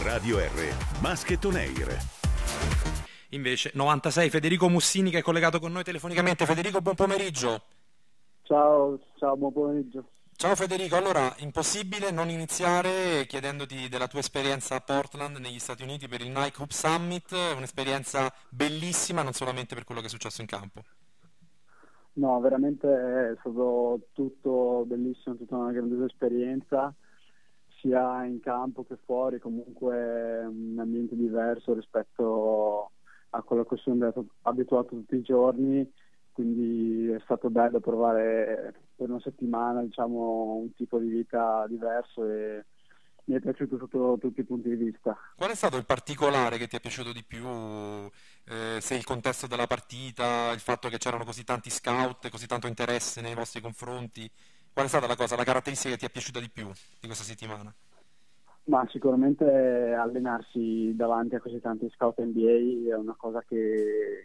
Radio R, Basket On Air. Invece 96 Federico Mussini che è collegato con noi telefonicamente. Federico, buon pomeriggio. Ciao, buon pomeriggio. Ciao Federico, allora impossibile non iniziare chiedendoti della tua esperienza a Portland negli Stati Uniti per il Nike Hoop Summit, un'esperienza bellissima non solamente per quello che è successo in campo. No, veramente è stato tutto bellissimo, tutta una grandiosa esperienza, sia in campo che fuori, comunque un ambiente diverso rispetto a quello a cui sono abituato tutti i giorni, quindi è stato bello provare per una settimana, diciamo, un tipo di vita diverso e mi è piaciuto sotto tutti i punti di vista. Qual è stato il particolare che ti è piaciuto di più? Se il contesto della partita, il fatto che c'erano così tanti scout, così tanto interesse nei vostri confronti? Qual è stata la caratteristica che ti è piaciuta di più di questa settimana? Ma sicuramente allenarsi davanti a così tanti scout NBA è una cosa che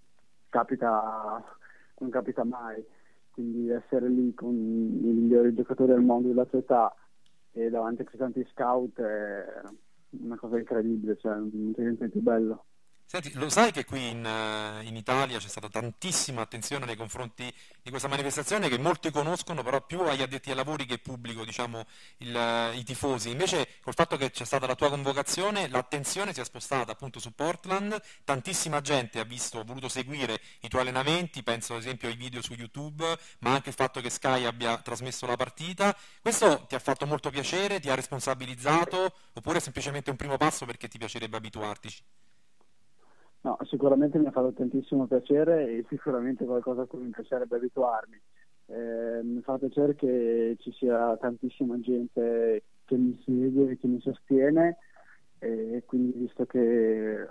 non capita mai, quindi essere lì con i migliori giocatori del mondo della tua età e davanti a così tanti scout è una cosa incredibile, cioè non c'è niente di più bello. Senti, lo sai che qui in Italia c'è stata tantissima attenzione nei confronti di questa manifestazione che molti conoscono, però più agli addetti ai lavori che pubblico, diciamo, i tifosi. Invece, col fatto che c'è stata la tua convocazione, l'attenzione si è spostata appunto su Portland, tantissima gente ha voluto seguire i tuoi allenamenti, penso ad esempio ai video su YouTube, ma anche il fatto che Sky abbia trasmesso la partita. Questo ti ha fatto molto piacere, ti ha responsabilizzato, oppure è semplicemente un primo passo perché ti piacerebbe abituartici? No, sicuramente mi ha fatto tantissimo piacere e sicuramente qualcosa a cui mi piacerebbe abituarmi. Mi fa piacere che ci sia tantissima gente che mi segue e che mi sostiene e quindi visto che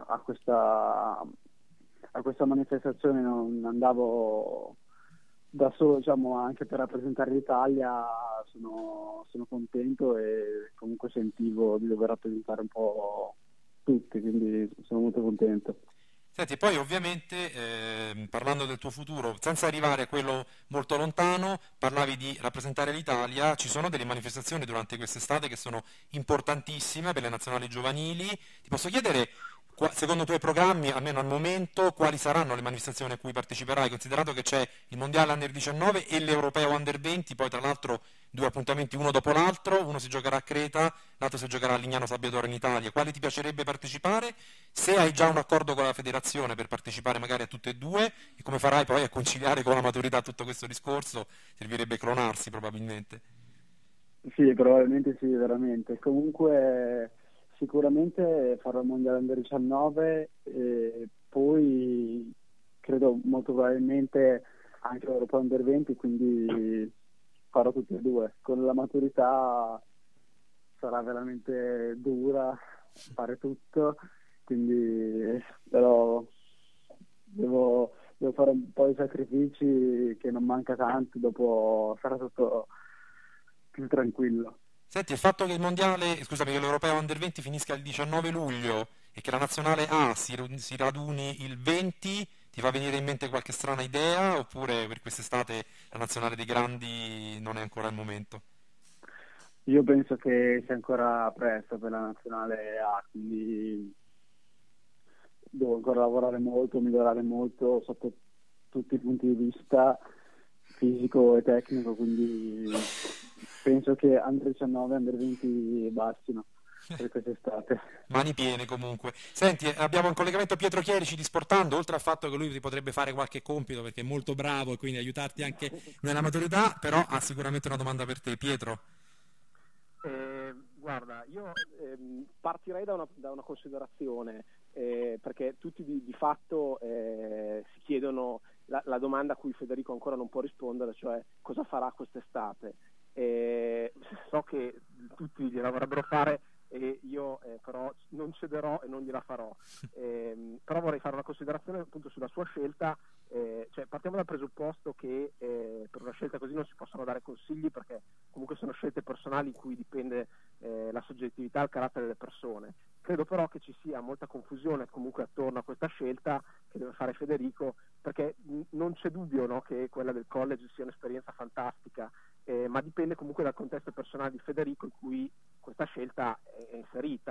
a questa manifestazione non andavo da solo, diciamo, anche per rappresentare l'Italia, sono contento e comunque sentivo di dover rappresentare un po' tutti, quindi sono molto contento. Senti, poi ovviamente parlando del tuo futuro, senza arrivare a quello molto lontano, parlavi di rappresentare l'Italia, ci sono delle manifestazioni durante quest'estate che sono importantissime per le nazionali giovanili. Ti posso chiedere, secondo i tuoi programmi, almeno al momento, quali saranno le manifestazioni a cui parteciperai, considerato che c'è il Mondiale Under 19 e l'Europeo Under 20, poi tra l'altro due appuntamenti uno dopo l'altro, uno si giocherà a Creta, l'altro si giocherà a Lignano Sabbiadoro in Italia. Quali ti piacerebbe partecipare? Se hai già un accordo con la federazione per partecipare magari a tutte e due, e come farai poi a conciliare con la maturità tutto questo discorso? Servirebbe clonarsi probabilmente. Sì, probabilmente sì, veramente. Comunque sicuramente farò il Mondiale Under 19 e poi credo molto probabilmente anche l'Europa Under 20, quindi farò tutti e due. Con la maturità sarà veramente dura fare tutto, quindi però devo fare un po' di sacrifici che non manca tanto, dopo sarà tutto più tranquillo. Senti, il fatto che il mondiale, scusami, che l'Europeo Under 20 finisca il 19 luglio e che la nazionale A si raduni il 20, ti fa venire in mente qualche strana idea oppure per quest'estate la nazionale dei grandi non è ancora il momento? Io penso che sia ancora presto per la nazionale A, quindi devo ancora lavorare molto, migliorare molto sotto tutti i punti di vista fisico e tecnico, quindi penso che Under 19 e Under 20 bastino per quest'estate. Mani piene comunque. Senti, abbiamo in collegamento Pietro Chierici di Sportando, oltre al fatto che lui ti potrebbe fare qualche compito perché è molto bravo e quindi aiutarti anche nella maturità, però ha sicuramente una domanda per te, Pietro. Guarda, io partirei da una considerazione, perché tutti di fatto si chiedono la domanda a cui Federico ancora non può rispondere, cioè cosa farà quest'estate. So che tutti gliela vorrebbero fare e io però non cederò e non gliela farò. Però vorrei fare una considerazione appunto sulla sua scelta. Cioè, partiamo dal presupposto che per una scelta così non si possono dare consigli, perché comunque sono scelte personali in cui dipende la soggettività e il carattere delle persone. Credo però che ci sia molta confusione comunque attorno a questa scelta che deve fare Federico, perché non c'è dubbio, no, che quella del college sia un'esperienza fantastica, ma dipende comunque dal contesto personale di Federico in cui questa scelta è inserita.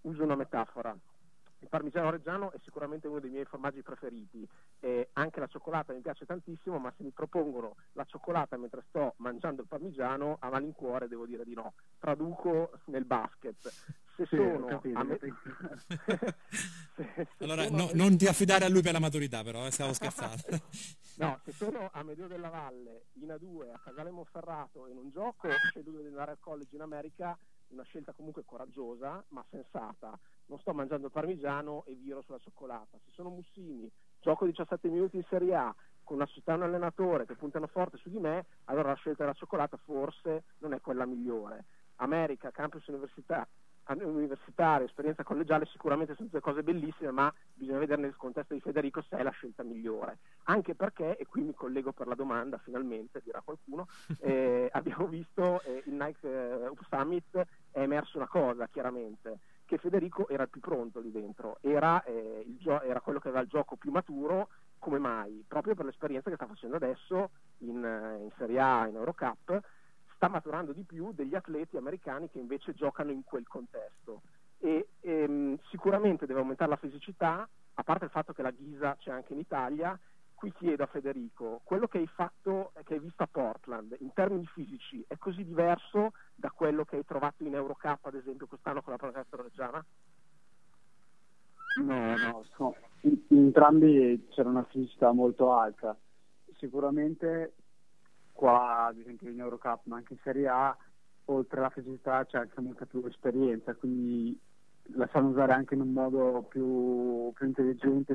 uso una metafora. Il parmigiano reggiano è sicuramente uno dei miei formaggi preferiti, anche la cioccolata mi piace tantissimo, ma se mi propongono la cioccolata mentre sto mangiando il parmigiano, a malincuore devo dire di no. Traduco nel basket. Se Sì, sono capito, a me- capito. se Allora, sono a me- non ti affidare a lui per la maturità, però, stavo scherzando. No, se sono a Medio della Valle, in A2, a Casale Monferrato e non gioco, scelgo di andare al college in America, una scelta comunque coraggiosa, ma sensata. Non sto mangiando il parmigiano e viro sulla cioccolata. Se sono Mussini, gioco 17 minuti in Serie A, con una società e un allenatore che puntano forte su di me, allora la scelta della cioccolata forse non è quella migliore. America, campus universitario, esperienza collegiale, sicuramente sono due cose bellissime, ma bisogna vedere nel contesto di Federico se è la scelta migliore. Anche perché, e qui mi collego per la domanda, finalmente, dirà qualcuno, abbiamo visto il Nike Up Summit, è emerso una cosa, chiaramente, che Federico era il più pronto lì dentro, era quello che aveva il gioco più maturo. Come mai? Proprio per l'esperienza che sta facendo adesso in Serie A, in Eurocup, sta maturando di più degli atleti americani che invece giocano in quel contesto. Sicuramente deve aumentare la fisicità, a parte il fatto che la ghisa c'è anche in Italia. Qui chiedo a Federico, quello che hai visto a Portland in termini fisici è così diverso da quello che hai trovato in Eurocup, ad esempio quest'anno con la Pallacanestro Reggiana? No, in entrambi c'era una fisicità molto alta. Sicuramente qua, ad esempio in Eurocup, ma anche in Serie A, oltre alla fisicità c'è anche molta più esperienza, quindi la sanno usare anche in un modo più intelligente,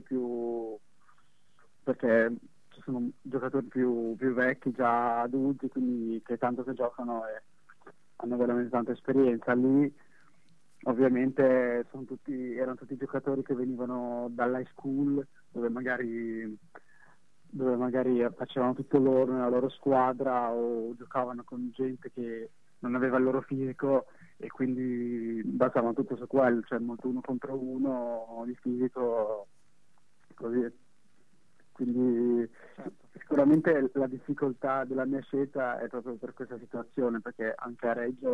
perché ci sono giocatori più vecchi, già adulti, quindi che tanto che giocano e hanno veramente tanta esperienza. Lì ovviamente erano tutti giocatori che venivano dall'high school, dove magari facevano tutto loro nella loro squadra o giocavano con gente che non aveva il loro fisico e quindi basavano tutto su quello, cioè molto uno contro uno di fisico, così. Quindi sicuramente la difficoltà della mia scelta è proprio per questa situazione, perché anche a Reggio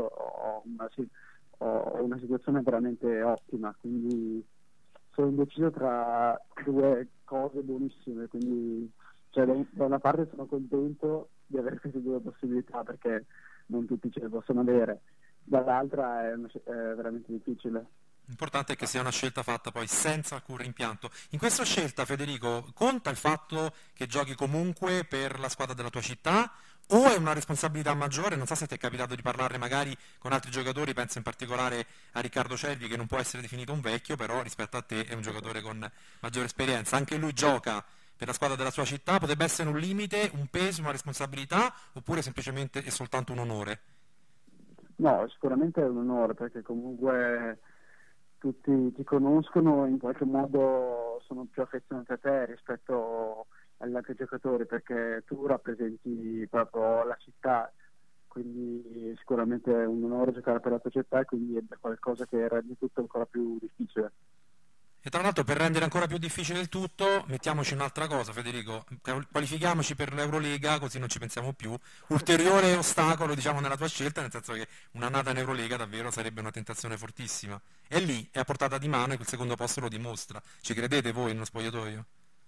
ho una situazione veramente ottima, quindi sono indeciso tra due cose buonissime, quindi cioè, da una parte sono contento di avere queste due possibilità perché non tutti ce le possono avere, dall'altra è veramente difficile. L'importante è che sia una scelta fatta poi senza alcun rimpianto. In questa scelta, Federico, conta il fatto che giochi comunque per la squadra della tua città o è una responsabilità maggiore? Non so se ti è capitato di parlarne magari con altri giocatori, penso in particolare a Riccardo Cervi che non può essere definito un vecchio, però rispetto a te è un giocatore con maggiore esperienza. Anche lui gioca per la squadra della sua città, potrebbe essere un limite, un peso, una responsabilità oppure semplicemente è soltanto un onore? No, sicuramente è un onore perché comunque tutti ti conoscono e in qualche modo sono più affezionati a te rispetto agli altri giocatori perché tu rappresenti proprio la città, quindi sicuramente è un onore giocare per la tua città e quindi è qualcosa che rende tutto ancora più difficile. E tra l'altro per rendere ancora più difficile il tutto, mettiamoci un'altra cosa, Federico, qualifichiamoci per l'Eurolega così non ci pensiamo più. Ulteriore ostacolo, diciamo, nella tua scelta, nel senso che un'annata in Eurolega davvero sarebbe una tentazione fortissima. E lì è a portata di mano e quel secondo posto lo dimostra. Ci credete voi nello spogliatoio?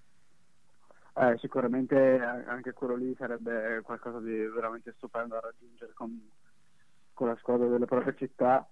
Sicuramente anche quello lì sarebbe qualcosa di veramente stupendo da raggiungere con la squadra della propria città.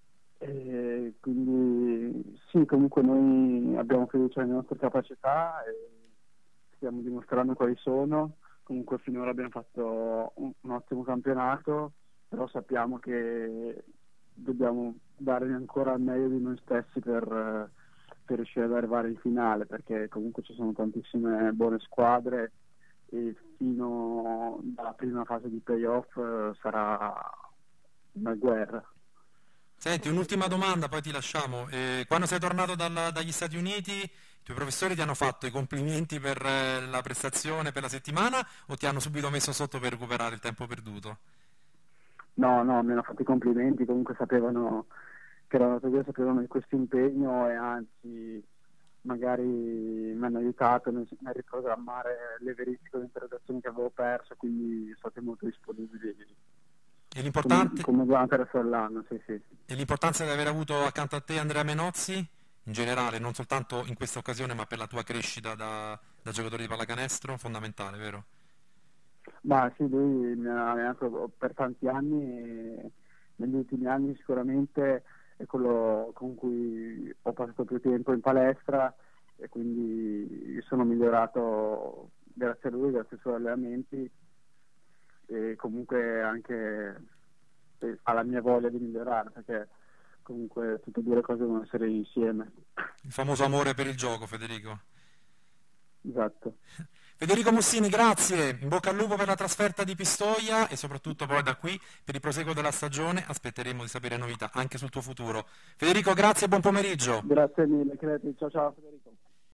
E quindi sì, comunque noi abbiamo fiducia nelle nostre capacità e stiamo dimostrando quali sono. Comunque finora abbiamo fatto un ottimo campionato, però sappiamo che dobbiamo dare ancora il meglio di noi stessi per riuscire ad arrivare in finale, perché comunque ci sono tantissime buone squadre e fino alla prima fase di playoff sarà una guerra. Senti, un'ultima domanda, poi ti lasciamo. Quando sei tornato dagli Stati Uniti, i tuoi professori ti hanno fatto i complimenti per la prestazione per la settimana o ti hanno subito messo sotto per recuperare il tempo perduto? No, mi hanno fatto i complimenti, comunque sapevano che ero andato via, sapevano di questo impegno e anzi magari mi hanno aiutato nel riprogrammare le verifiche e le interrogazioni che avevo perso, quindi sono stati molto disponibili E l'importante? come durante il resto dell'anno, sì, sì. E l'importanza di aver avuto accanto a te Andrea Menozzi, in generale, non soltanto in questa occasione, ma per la tua crescita da giocatore di pallacanestro, fondamentale, vero? Ma sì, lui mi ha allenato per tanti anni e negli ultimi anni sicuramente è quello con cui ho passato più tempo in palestra e quindi sono migliorato grazie a lui, grazie ai suoi allenamenti e comunque anche alla mia voglia di migliorare, perché comunque tutte e due le cose devono essere insieme. Il famoso amore per il gioco, Federico. Esatto. Federico Mussini, grazie, in bocca al lupo per la trasferta di Pistoia e soprattutto poi da qui per il proseguo della stagione aspetteremo di sapere novità anche sul tuo futuro. Federico, grazie e buon pomeriggio. Grazie mille, Creti. Ciao ciao Federico.